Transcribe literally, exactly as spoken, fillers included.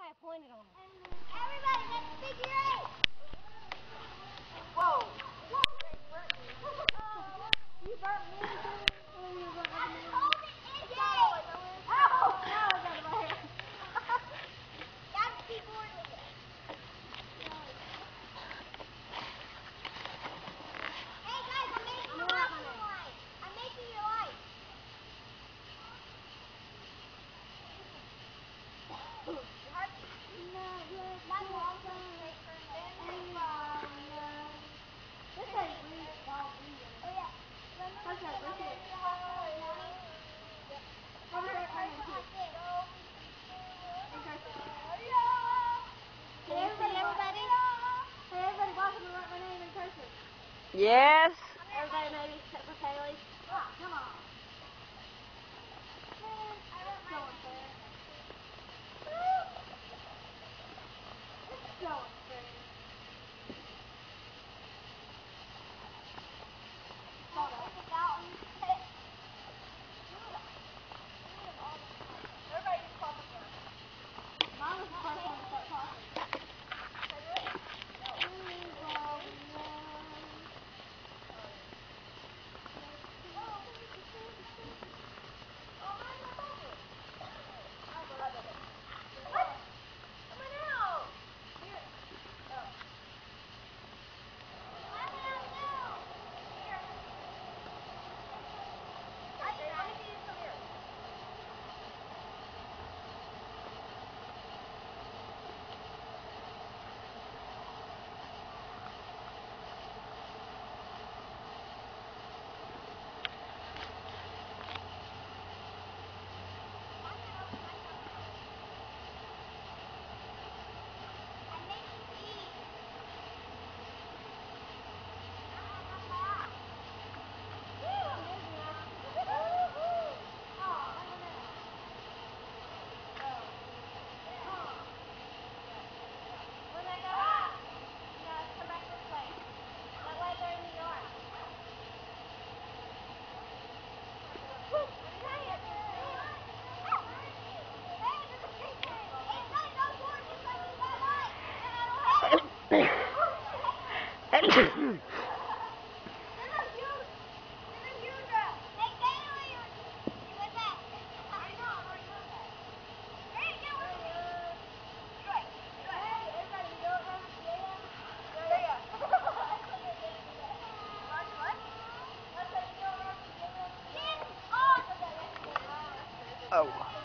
I pointed on him. Everybody, let's figure eight. Whoa. Whoa. You burnt me too. I'm holding it in. Oh, now I got it right here. That's keyboard with it. Hey guys, I'm making your light. I'm making your light. This ain't weird. Oh, yeah. What's that? What's it? Over here, right here. Hey, everybody, everybody. Hey, everybody, watch me write my name in cursive. Yes. Everybody, maybe, except for Kaylee. Oh, come on. It's so unfair. It's so unfair. Mine was the first one to start talking. Oh.